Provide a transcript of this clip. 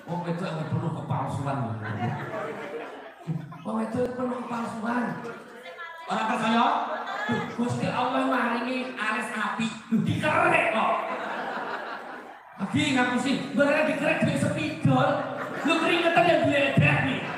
Wong itu yang penuh kepalsuan. Wong itu penuh kepalsuan. Orang percaya? Gusti Allah maringi alis api dikerek kok. Lagi ngaku sih, barang dikerek duit sepidol. Lu keringetan yang duit nih.